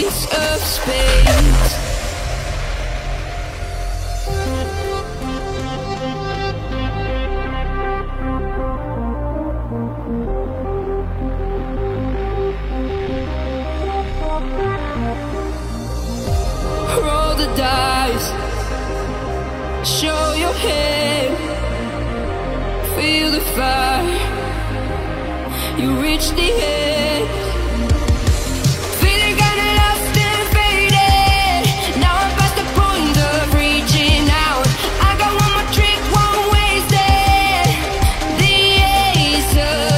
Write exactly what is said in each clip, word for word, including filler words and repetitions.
ace of spades. Roll the dice, show your hand, feel the fire, you reach the edge. Feeling kinda lost and faded, now I'm past the point of reaching out. I got one more trick, won't waste it. The ace of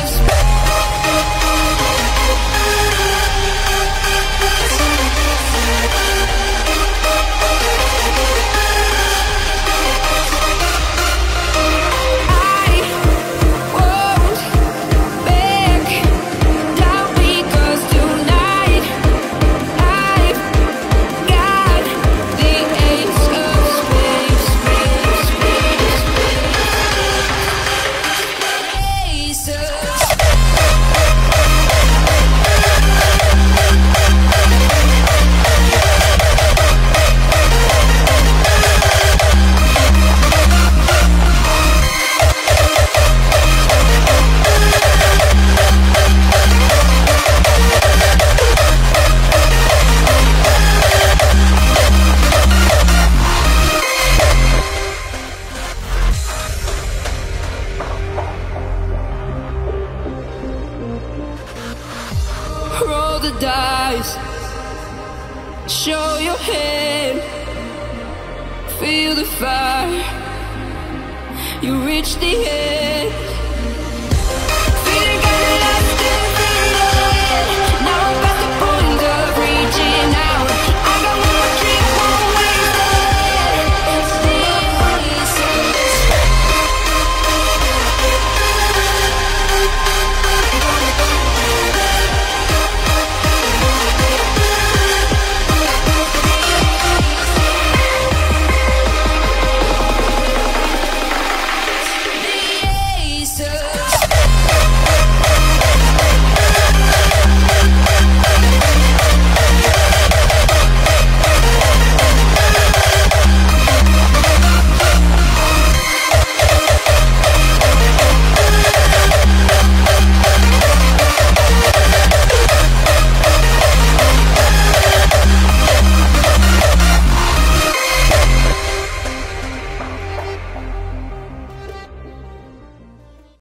roll the dice, show your hand, feel the fire, you reach the edge.